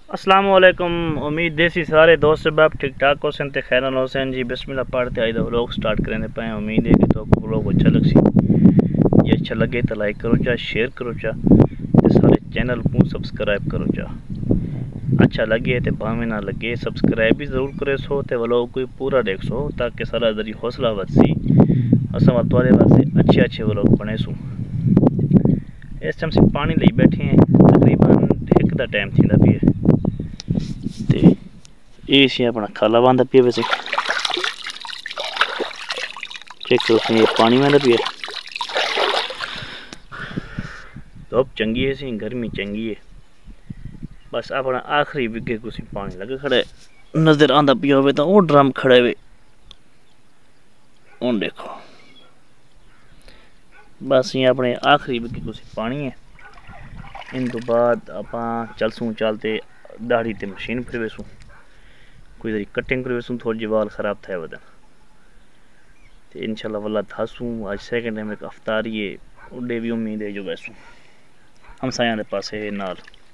अस्सलाम वालेकुम। उम्मीद देसी सारे दोस्त बाप ठीक ठाक हो सन ते खैरन हो सन जी। बिस्मिल्लाह पढ़ते आई व्लॉग स्टार्ट करने पे। उम्मीद है कि तो व्लॉग अच्छा लग सी। ये अच्छा लगे तो लाइक करो चा, शेयर करो चा, ते सारे चैनल को सब्सक्राइब करो चा। अच्छा लगे तो भावे ना लगे सब्सक्राइब भी ज़रूर करे सो, ते व्लॉग को पूरा देख सो ताकि सारा दरी हौसला बद सी असा तुम्हारे वास्ते अच्छे व्लॉग बने सो। इस टाइम से पानी ले बैठे हैं, तकरीबन एक दा टाइम थी भी है ते ये अपना खाला बांधा पिया। वैसे चेक करो ये पानी बांधा पिया। धुप चंगी है सी, गर्मी चंगी है। बस अपना आखिरी विगे को पानी लगे खड़े नजर आंदा पिया हो तो वो ड्रम खड़े हुए हूँ देखो। बस ये अपने आखिरी विगे को पानी है। इन तो बाद आप चलसूँ चलते दाढ़ी ते मशीन फिर वेसूँ, कोई तरी कटिंग कर वेसूँ, थोड़ी जी वाल ख़राब थे वदन तो इंशाल्लाह वल्ला थासूँ। आज सेकंड टाइम एक अफ्तारी है, उड़े भी उम्मीद है जो वैसूँ हमसाया के पास नाल।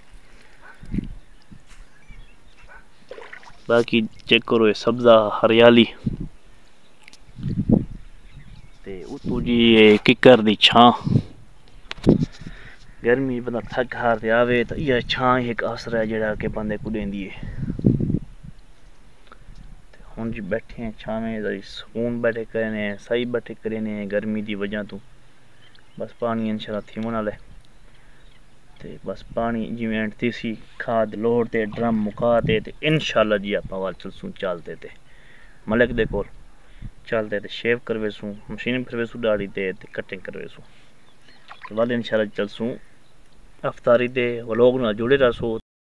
बाकी चेक करो ये सब्जा हरियाली ते उतू जी ये किकर दी छां। गर्मी बंदा थक हार ते आवे तो यह छां एक आसरा है जड़ा के बंदे को देंदी है। हुन जी बैठे हैं छां में, सुकून बैठे करने सही बैठे करने गर्मी की वजह तो। बस पानी इंशाल्लाह थीमन वाले ते बस पानी जिवें एंटती सी खाद लोड़ते ड्रम मुकाते ते इंशाल्लाह जी आप वाल चलसूँ चलते ते मलिक दे कोल चलते ते शेव करवेसूँ, मशीन फिरवेसूँ दाढ़ी ते कटिंग करवेसूँ तो वाल इंशाल्लाह चलसूँ अफ्तारी दे व्लॉग नाल जुड़े रहो।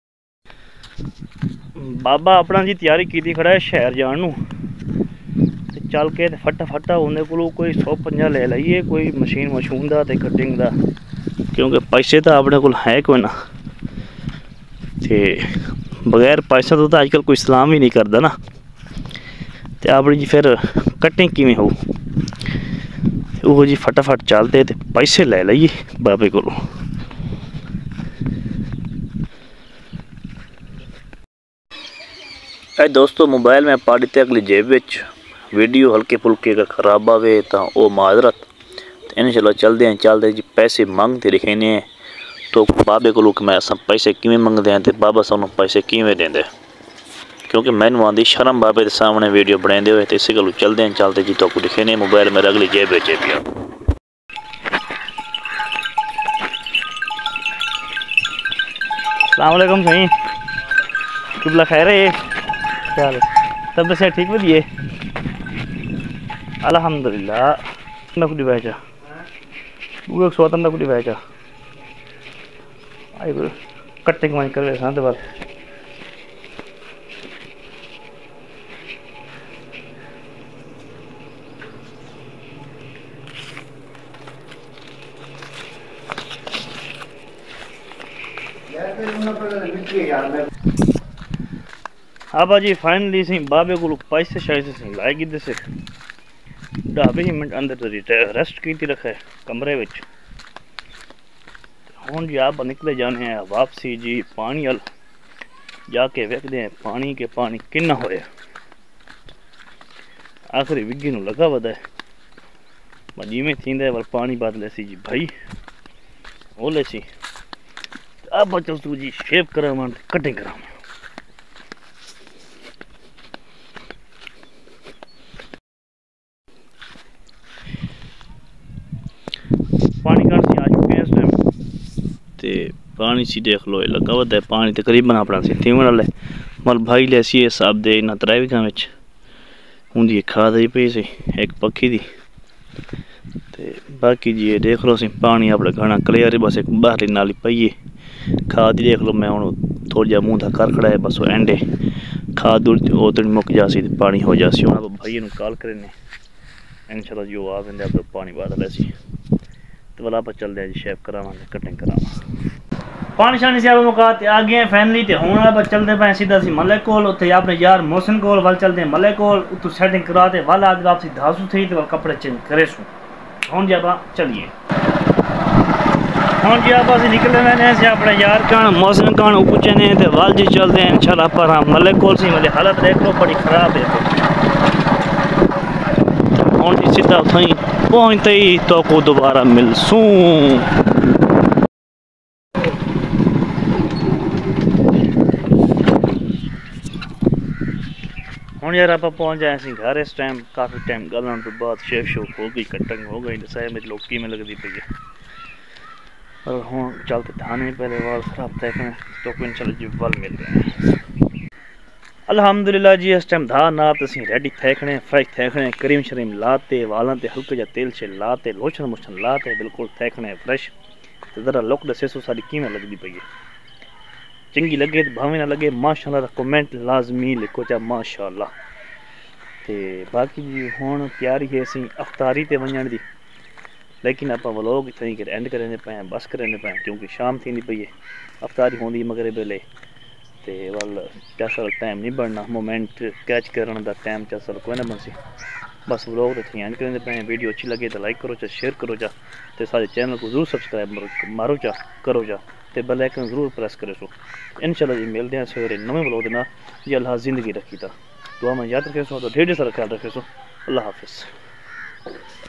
बाबा अपना जी तैयारी की खड़ा है शहर जान नू ते चल के ते फटाफट उन्हें को कोई 150 ले लाइए कोई मशीन मशून दा ते कटिंग दा, क्योंकि पैसे तो अपने को है कोई ना ते बगैर पैसा तो अजकल कोई सलाम ही नहीं करता ना। ते अपनी जी फिर कटिंग किवें हो वो जी फटाफट चलते ते पैसे ले लाइए बाबे को। दोस्तों मोबाइल में पा दी अगली जेब विच वीडियो हल्के फुल्के अगर खराब आवे तो वो माजरत। इंशाल्लाह चलते हैं चलते जी पैसे मंगते लिखेने हैं तो बाबे को मैं अस पैसे किवें मंगते हैं तो बाबा सानू पैसे किवें देंदे, क्योंकि मैनू आंदी शर्म बाबे के सामने वीडियो बनाते हुए। तो इस गल चलते हैं चलते जी तो लिखेने मोबाइल मेरे अगली जेब विच पिया। अस्सलाम वालेकुम सही किबला खैर है, क्या हाल है? तब से ठीक बढ़िए अल्हम्दुलिल्लाह। ना कुछ बैचा वो सोतम ना कुछ बैचा आई कटिंग मन कर हाँ तो बस हाँ बाजी फाइनली सी बाबे को पैसे शायद से लाएगी दे से ढाबे ही मिनट अंदर रेस्ट की रखा है कमरे विच। हुन जी आप निकले जाने हैं वापसी जी पानी अल जाके वेखते हैं पानी के पानी किन्ना होया। आखिरी विगी नू लगा वदा है जिमें थींदा पर पानी बदले सी जी भाई ओले सी। अब बचल तू जी शेव करा कटिंग करा। पानी का सी आ चुके हैं इस टाइम ते पानी सी देख लो लगा वदा है पानी तकरीबन अपना सी थीमन वाले मल भाई ले सी हिसाब दे इन्ना त्रै विगा विच उंदी खाद ही पई सी एक पक्खी दी ते बाकी जी ये देख लो सी पानी अपना घना क्लियर बस एक बाहरी नाली पई है। खाद ही देख लो मैं हूँ थोड़ा जा मुँह कर खड़ा है बस वो एंडे खाद उतनी मुक जासी पानी हो जासी। हम भाई कॉल करें इंशाल्लाह जो आ बंदे आप पानी बदल ऐसी तो वाला आप चलते हैं जी शेव करावा कटिंग करावा। पानी शानी से मुका आ गए फैमिली तो हूँ आप चलते पे सीधा सी मलिक कोल उत्थे अपने यार मोहसिन कोल वाल चलते हैं मलिक कोल उतू सैटिंग करा के वाल आज वापसी धासू थी तो कपड़े चेंज करे सू। हूँ जी आप चलिए। हम जी आप निकले मैंने से अपने यार कान मौसम कान पूछे ने ते वाल जी चलते हैं इंशाल्लाह पर हम मले कोल सी मले हालत देख लो बड़ी खराब है हम जी सीधा थई पहुंचते ही तो को दोबारा मिलसूं हम यार आप पहुंच जाए सी घर इस टाइम काफ़ी टाइम गलन तो बाद शेफ शो हो गई कटिंग हो गई दसाए में लोकी में लगती पई है और हूँ चलते थाने पहले वाल खराब देखें तो कोई चलो जी वाल मिल रहे हैं अल्हम्दुलिल्लाह जी इस टाइम धा नात असी रेडी थेखने फ्रेश थेखने क्रीम श्रीम लाते वालों ते हल्के जा तेल शे लाते लोशन मोशन लाते बिल्कुल थेखने फ्रेश तो ज़रा लुक दसेसो सारी किमें लगती पई है चंगी लगे तो भावें ना लगे माशाअल्लाह कमेंट लाजमी लिखो चा माशाअल्लाह ते बाकी जी हुण तैयारी है असी अफ्तारी ते वञण दी लेकिन आप व्लॉग इतना ही एंड करें पे बस करें पे क्योंकि शाम थी पई है अफ्तारी होंगी मगरे वेले तो वल चसल टाइम नहीं बनना मोमेंट कैच करने का टाइम चसल कोई ना बनसी बस व्लॉग इतना एंड करें पे वीडियो अच्छी लगे तो लाइक करो चा शेयर करो चा तो सारे चैनल को जरूर सब्सक्राइब मारो चा करो चा तो बेल आइकन जरूर प्रेस करो सो इंशाल्लाह जी मिलते हैं सवेरे नवे व्लॉग ना जी अल्लाह जिंदगी रखी था दुआ में याद रखे सो तो ढेर सारा ख्याल रखे सो अल्लाह हाफिज़।